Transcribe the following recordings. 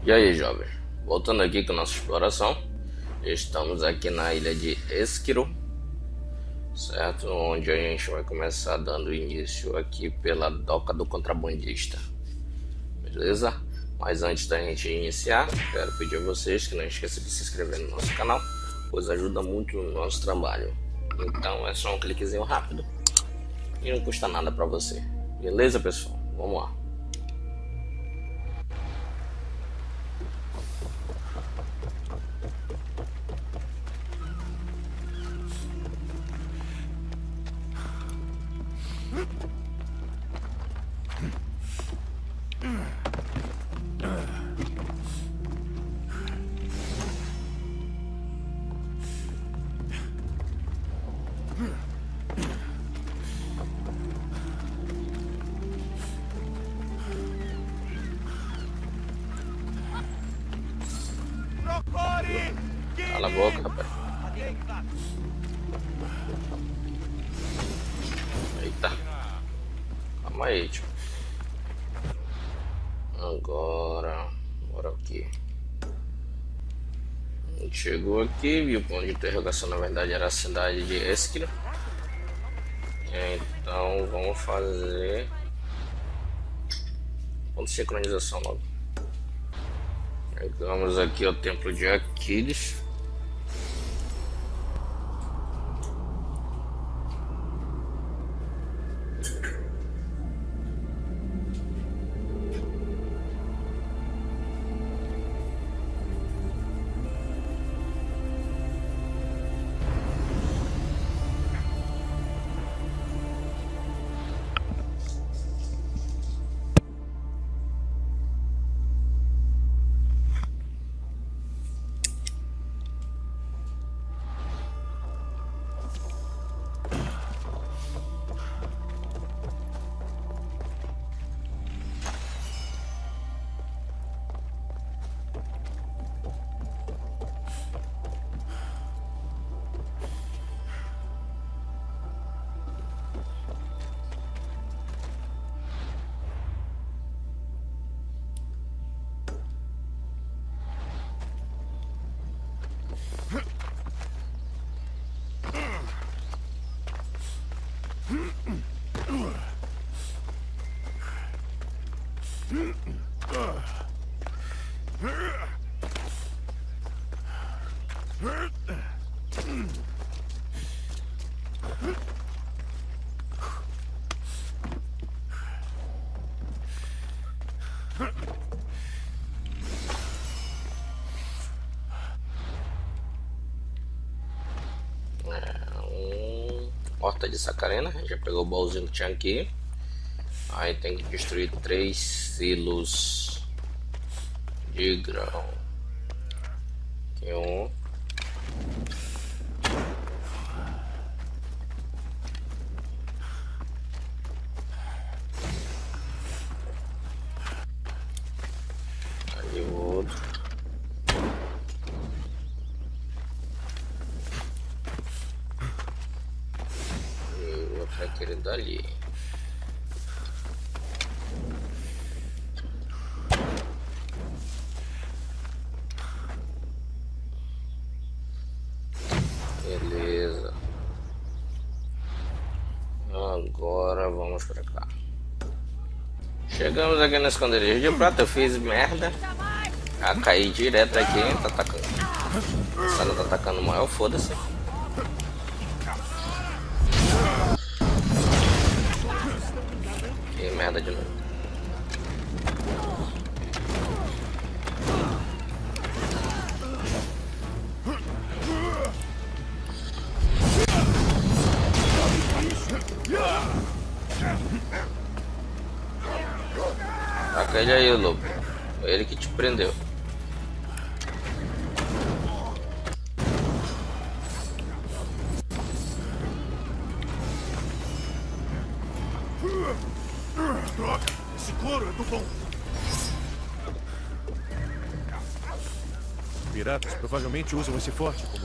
E aí, jovem, voltando aqui com nossa exploração, estamos aqui na ilha de Esquiro, certo? Onde a gente vai começar dando início aqui pela doca do contrabandista, beleza? Mas antes da gente iniciar, quero pedir a vocês que não esqueçam de se inscrever no nosso canal, pois ajuda muito no nosso trabalho. Então é só um cliquezinho rápido e não custa nada para você, beleza, pessoal? Vamos lá. Cala a boca, rapaz. Eita. Calma aí, tio. Agora, bora aqui. A gente chegou aqui, viu o ponto de interrogação, na verdade era a cidade de Esquilo. Então vamos fazer ponto de sincronização logo. Chegamos aqui ao templo de Aquiles. Horta de Sacarena, já pegou o baúzinho que tinha aqui. Aí tem que destruir 3 silos de grão. Aqui um. Ali o outro. Aquele dali. Beleza. Agora vamos pra cá. Chegamos aqui no esconderijo de prata. Eu fiz merda. Caí direto aqui. Tá atacando. Essa ela tá atacando maior, foda-se. Merda de novo. Taca ele aí, lobo. Foi ele que te prendeu. Esse couro é do bom. Piratas provavelmente usam esse forte como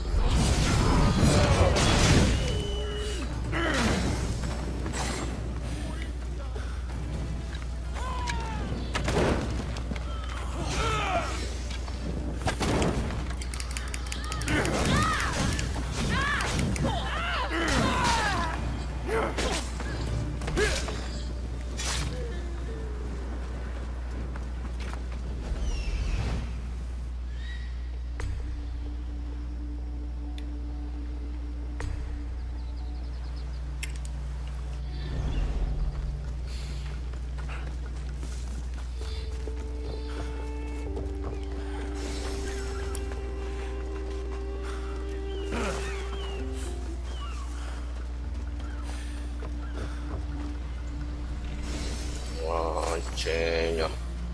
Prontinho.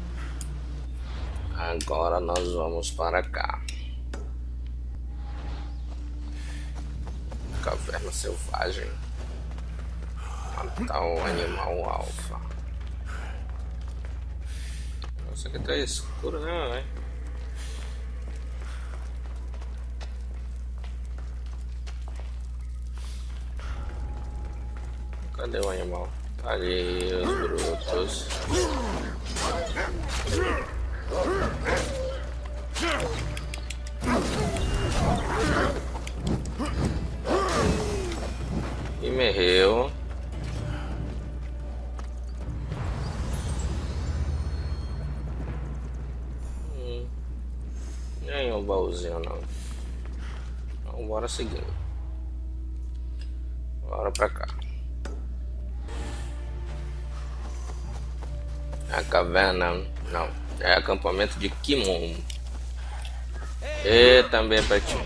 Agora nós vamos para cá. Caverna selvagem. Matar o animal alfa. Nossa, aqui tá escuro, né, velho? Cadê o animal? Ali, os brutos. E morreu. Nem um baúzinho não. Então bora seguir. Bora pra cá. A caverna, não, é acampamento de Kimon. E também pra ti.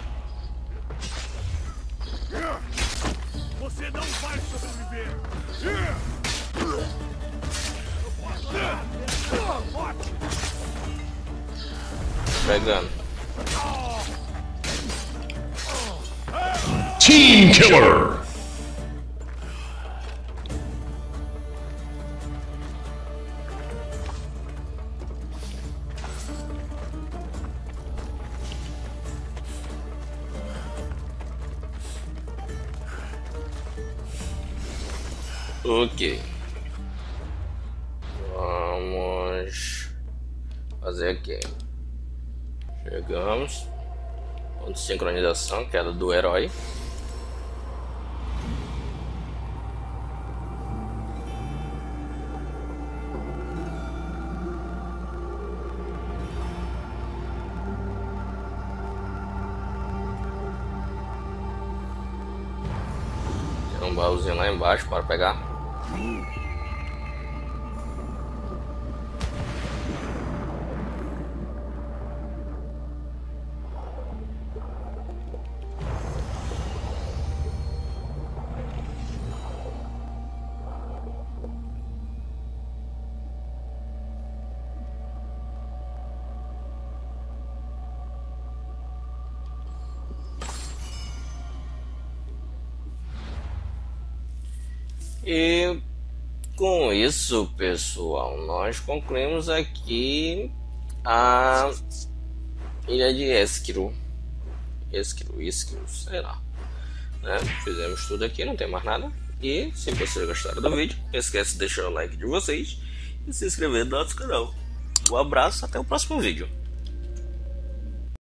Você não vai sobreviver. Pegando. Team Killer! Ok. Vamos fazer aqui. Chegamos. Ponto de sincronização, queda do herói. Tem um baúzinho lá embaixo para pegar. E com isso, pessoal, nós concluímos aqui a ilha de Esquilo, sei lá, né? Fizemos tudo aqui, não tem mais nada. E se vocês gostaram do vídeo, não esquece de deixar o like de vocês e se inscrever no nosso canal. Um abraço, até o próximo vídeo.